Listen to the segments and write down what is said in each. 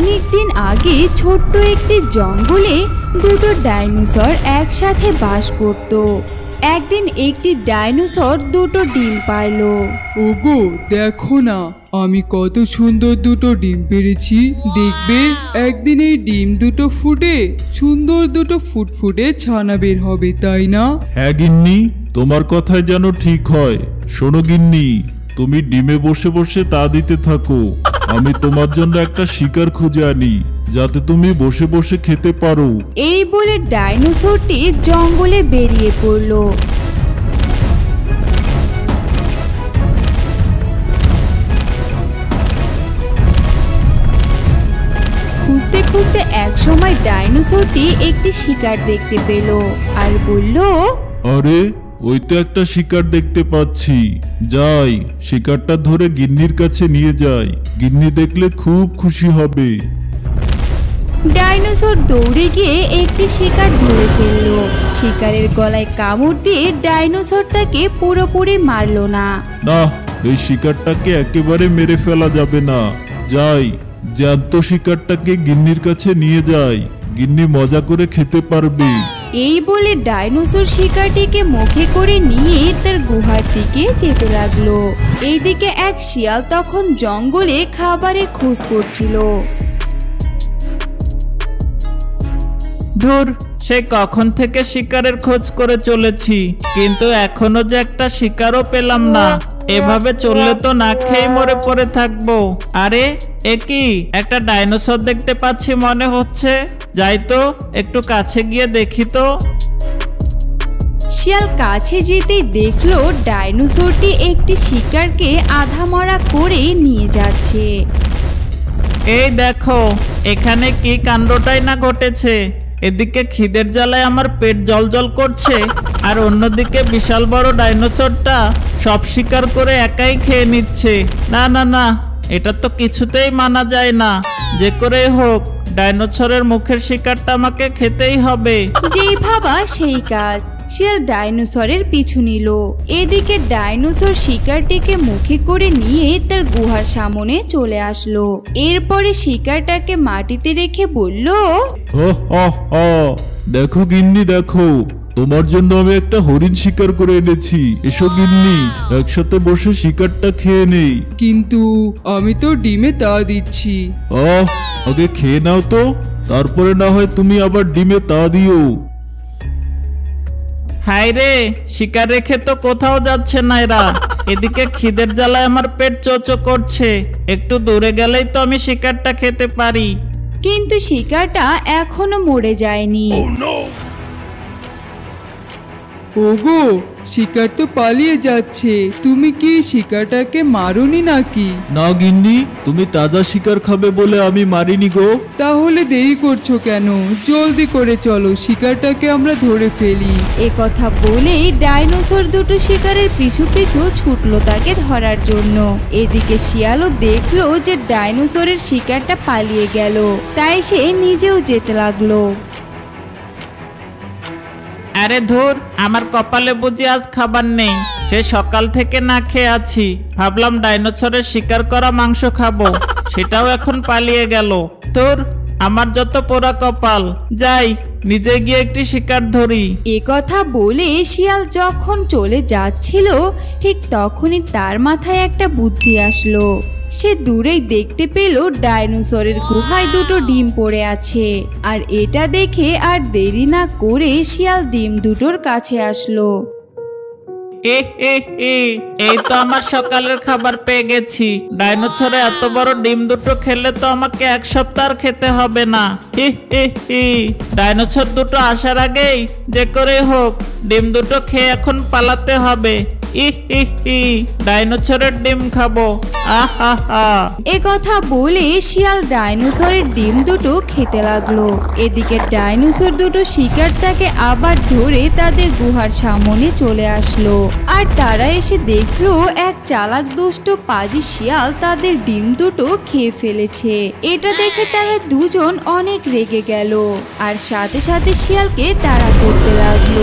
অনেক দিন আগে ছোট্ট একটি জঙ্গলে দুটো ডাইনোসর একসাথে বাস করত। একদিন একটি ডাইনোসর দুটো ডিম পারল। ওগো দেখো না, আমি কত সুন্দর দুটো ডিম পেরেছি। দেখবে একদিন এই ডিম দুটো ফুটে সুন্দর দুটো ফুটফুটে ছানা বের হবে, তাই না? হ্যাঁ গিন্নি, তোমার কথাই যেন ঠিক হয়। শোনো গিন্নি, তুমি ডিমে বসে বসে তা দিতে থাকো, আমি তোমার জন্য একটা শিকার খুঁজে আনি যাতে তুমি বসে বসে খেতে পারো। এই বলে ডাইনোসরটি জঙ্গলে বেরিয়ে পড়ল। খুঁজতে খুঁজতে একসময় ডাইনোসরটি একটি শিকার দেখতে পেল আর বলল, আরে ওই তো একটা শিকার দেখতে পাচ্ছি, যাই শিকারটা ধরে গিন্নির কাছে নিয়ে যাই, গিন্নি দেখলে খুব খুশি হবে। ডাইনোসর দৌড়ে গিয়ে একটি শিকার ধরে ফেলল। শিকারের গলায় কামড় দিয়ে ডাইনোসর তাকে পুরোপুরি মারল না। না, এই শিকারটাকে একেবারে মেরে ফেলা যাবে না, যাই জ্যান্ত শিকারটাকে গিন্নির কাছে নিয়ে যাই, গিন্নি মজা করে খেতে পারবে। এই বলে ডাইনোসর শিকারটিকে মুখে করে নিয়ে তার গুহার দিকে যেতে লাগলো। এইদিকে এক শিয়াল তখন জঙ্গলে খাবারের খোঁজ করছিল। ধুর, সে কখন থেকে শিকারের খোঁজ করে চলেছি, কিন্তু এখনো যে একটা শিকারও পেলাম না। এভাবে চললে তো না খেয়ে মরে পড়ে থাকবো। আরে এ কি, একটা ডাইনোসর দেখতে পাচ্ছি মনে হচ্ছে, যাই তো একটু কাছে গিয়ে দেখি তো। শিয়াল কাছে যেতেই দেখলো ডাইনোসরটি একটি শিকারকে আধা মরা করে নিয়ে যাচ্ছে। এই দেখো, এখানে কি কাণ্ডটাই না ঘটেছে। এদিকে খিদের জ্বালায় আমার পেট জ্বলজ্বল করছে, আর অন্যদিকে বিশাল বড় ডাইনোসরটা সব শিকার করে একাই খেয়ে নিচ্ছে। না না না, এটা তো কিছুতেই মানা যায় না। যে করে হোক ডাইনোসরের মুখের শিকারটা আমাকে খেতেই হবে। যেই ভাবা সেই কাজ, শিয়াল ডাইনোসরের পিছু নিল। এদিকে ডাইনোসর শিকারটিকে মুখে করে নিয়ে তার গুহার সামনে চলে আসলো। এরপরে শিকারটাকে মাটিতে রেখে বলল, দেখো গিন্নি দেখো, তোমার জন্য আমি একটা হরিণ শিকার করে এনেছি, এসো গিন্নি একসাথে বসে শিকারটা খেয়ে নেই। কিন্তু আমি তো ডিমে তা দিচ্ছি। আগে খেয়ে নাও তো, তারপরে না হয় তুমি আবার ডিমে তা দিও। হায় রে, শিকার রেখে তো কোথাও যাচ্ছে না এরা। এদিকে খিদের জ্বালায় আমার পেট চোচো করছে, একটু দূরে গেলেই তো আমি শিকারটা খেতে পারি। কিন্তু শিকারটা এখনো মরে যায়নি। ওগো, শিকার তো পালিয়ে যাচ্ছে, তুমি কি শিকারটাকে মারোনি নাকি? না গিন্নি, তুমি তাজা শিকার খাবে বলে আমি মারিনি গো। তাহলে দেরি করছো কেন? জলদি করে চলো, শিকারটাকে আমরা ধরে ফেলি। এ কথা বলেই ডাইনোসর দুটো শিকারের পিছু পিছু ছুটলো তাকে ধরার জন্য। এদিকে শিয়ালও দেখলো যে ডাইনোসরের শিকারটা পালিয়ে গেল, তাই সে নিজেও যেতে লাগলো। আরে ধুর, আমার কপালে বুঝি আজ খাবার নেই। সে সকাল থেকে না খেয়ে আছি, ভাবলাম ডাইনোসরের শিকার করা মাংস খাবো, সেটাও এখন পালিয়ে গেল। ধুর, আমার যত পোড়া কপাল, যাই নিজে গিয়ে একটি শিকার ধরি। এ কথা বলে শিয়াল যখন চলে যাচ্ছিল, ঠিক তখনই তার মাথায় একটা বুদ্ধি আসলো। সে দূরেই দেখতে পেল ডাইনোসরের গুহায় দুটো ডিম পড়ে আছে, আর এটা দেখে আর দেরি না করে শিয়াল ডিম দুটোর কাছে আসলো। এই তো আমার সকালের খাবার পেয়ে গেছি। ডাইনোসরে এত বড় ডিম দুটো খেলে তো আমাকে এক সপ্তাহ খেতে হবে না। ডাইনোসর দুটো আসার আগেই যে করে হোক ডিম দুটো খেয়ে এখন পালাতে হবে। ডাইনোসরের ডিম খাবো। এ কথা বলে শিয়াল ডাইনোসরের ডিম দুটো খেতে লাগলো। এদিকে ডাইনোসর দুটো শিকারটাকে আবার ধরে তাদের গুহার সামনে চলে আসলো, আর তারা এসে দেখলো এক চালাক দুষ্ট পাজি শিয়াল তাদের ডিম দুটো খেয়ে ফেলেছে। এটা দেখে তারা দুজন অনেক রেগে গেল, আর সাথে সাথে শিয়ালকে তাড়া করতে লাগলো।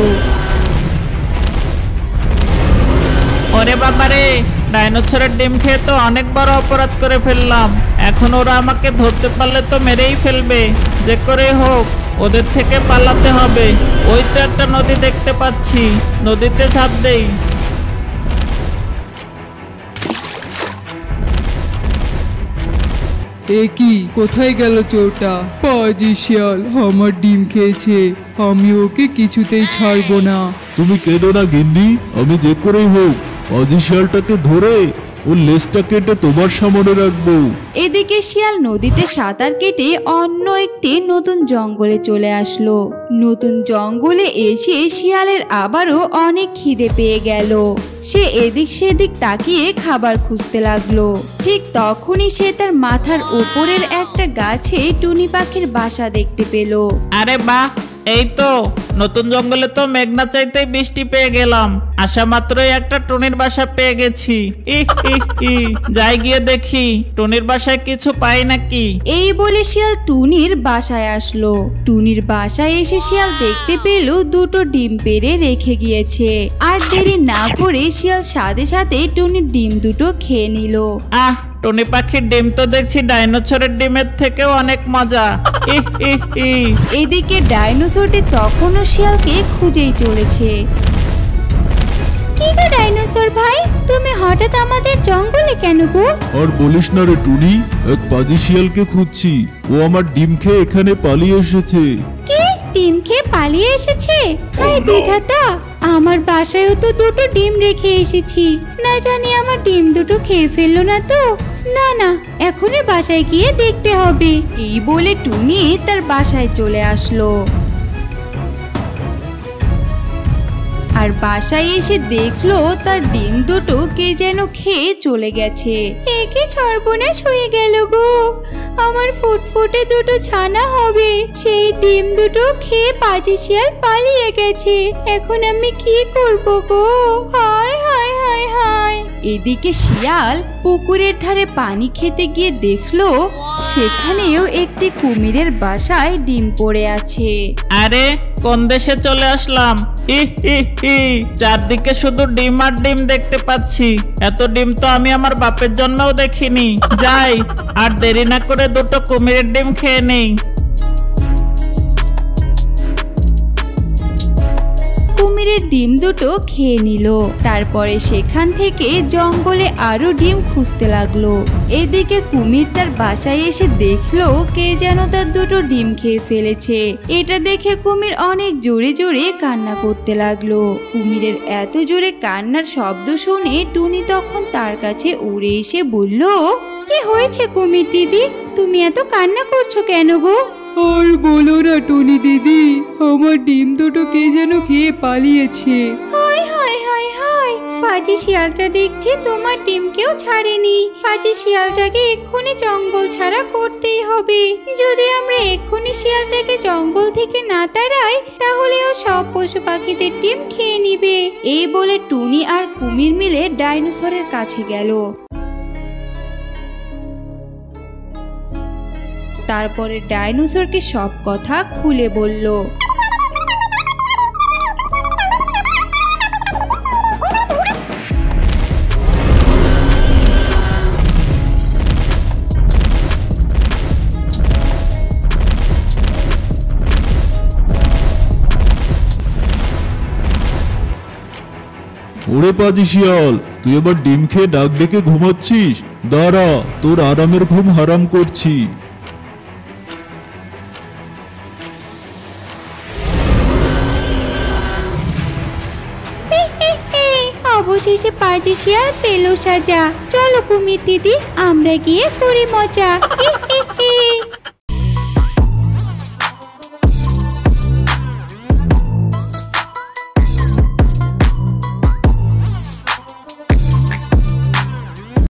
ওরে বাবারে, ডাইনোসরের ডিম খেয়ে তো অনেক বড় অপরাধ করে ফেললাম। এখন ওরা আমাকে ধরতে পারলে তো মেরেই ফেলবে। যে করে হোক ওদের থেকে পালাতে হবে। ওই তো একটা নদী দেখতে পাচ্ছি, নদীতে ঝাঁপ দেই। এ কি, কোথায় গেল চোরটা? পাজি শিয়াল আমার ডিম খেয়েছে, আমি ওকে কিছুতেই ছাড়বো না। তুমি কেঁদো না গিন্নি, আমি যে করেই হোক পাজি শিয়ালটাকে ধরে ওর লেজটা কেটে তোমার সামনে রাখবো। এদিকে শিয়াল নদীতে সাঁতার কেটে অন্য একটি নতুন জঙ্গলে চলে আসলো। নতুন জঙ্গলে এসে শিয়ালের আবারও অনেক খিদে পেয়ে গেল। সে এদিক সেদিক তাকিয়ে খাবার খুঁজতে লাগলো। ঠিক তখনই সে তার মাথার উপরের একটা গাছে টুনি পাখির বাসা দেখতে পেল। আরে বাহ, এই তো নতুন জঙ্গলে তো মেঘনা চাইতেই বৃষ্টি পেয়ে গেলাম। আসা মাত্রই একটা টুনির বাসা পেয়ে গেছি। যাই গিয়ে দেখি টুনির বাসায় কিছু পাই নাকি। এই বলে শিয়াল টুনির বাসায় আসলো। টুনির বাসায় এসে শিয়াল দেখতে পেল দুটো ডিম পেড়ে রেখে গিয়েছে। আর দেরি না করে শিয়াল সাথে সাথে টুনির ডিম দুটো খেয়ে নিল। টুনি পাখির ডিম তো দেখছি ডাইনোসরের ডিমের থেকেও অনেক মজা। এদিকে ডাইনোসরটি তখনও শিয়ালকে খুঁজেই চলেছে। কি গো ডাইনোসর ভাই, তুমি হঠাৎ আমাদের জঙ্গলে কেন গো? আর বলিস না রে টুনি, এক পাজি শিয়ালকে খুঁজছি। ও আমার ডিম খেয়ে এখানে পালিয়ে এসেছে। কি, ডিম খেয়ে পালিয়ে এসেছে? হায় বিধাতা, আমার বাসায়ও তো দুটো ডিম রেখে এসেছি। না জানি আমার ডিম দুটো খেয়ে ফেললো না তো। না না, এখনই বাসায় গিয়ে দেখতে হবে। এই বলে টুনি তার বাসায় চলে আসলো। আর বাসায় এসে দেখলো তার ডিম দুটো কে যেন খেয়ে চলে গেছে। একে সর্বনাশ হয়ে গেল গো, আমার ফুটফুটে দুটো ছানা হবে সেই ডিম দুটো খেয়ে পাজি শিয়াল পালিয়ে গেছে। এখন আমি কি করব গো? হায় হায় হায় হায়। এদিকে শিয়াল পুকুরের ধারে পানি খেতে গিয়ে দেখলো সেখানেও একটি কুমিরের বাসায় ডিম পড়ে আছে। আরে কোন দেশে চলে আসলাম? চারদিকে শুধু ডিম আর ডিম দেখতে পাচ্ছি। এত ডিম তো আমি আমার বাপের জন্মেও দেখিনি। যাই, আর দেরি না করে দুটো কুমিরের ডিম খেয়ে নেই। কুমিরের ডিম দুটো খেয়ে নিল। তারপরে সেখান থেকে জঙ্গলে আরো ডিম খুঁজতে লাগলো। এদিকে কুমির তার বাসায় এসে দেখলো কে যেন তার দুটো ডিম খেয়ে ফেলেছে। এটা দেখে কুমির অনেক জোরে জোরে কান্না করতে লাগলো। কুমিরের এত জোরে কান্নার শব্দ শুনে টুনি তখন তার কাছে উড়ে এসে বলল, কি হয়েছে কুমির দিদি, তুমি এত কান্না করছো কেন গো? আর বলো না টুনি দিদি, আমার ডিম দুটো কে যেন খেয়ে পালিয়েছে। হায় হায় হায় হায়, পাজি শিয়ালটা দেখছি তোমার ডিমকেও ছাড়েনি। পাজি শিয়ালটাকে এক্ষুনি জঙ্গল ছাড়া করতেই হবে। যদি আমরা এক্ষুনি শিয়ালটাকে জঙ্গল থেকে না তাড়াই তাহলে ও সব পশু পাখিদের ডিম খেয়ে নিবে। এই বলে টুনি আর কুমির মিলে ডাইনোসরের কাছে গেল। তারপরে ডাইনোসরকে সব কথা খুলে বলল। ওরে পাজি শিয়াল, তুই এবার ডিম খেয়ে ডাক ডেকে ঘুমাচ্ছিস? দাঁড়া, তোর আরামের ঘুম হারাম করছি। অবশেষে পাজি শিয়াল পেল সাজা। চলো কুমির দিদি, আমরা গিয়ে করি মজা।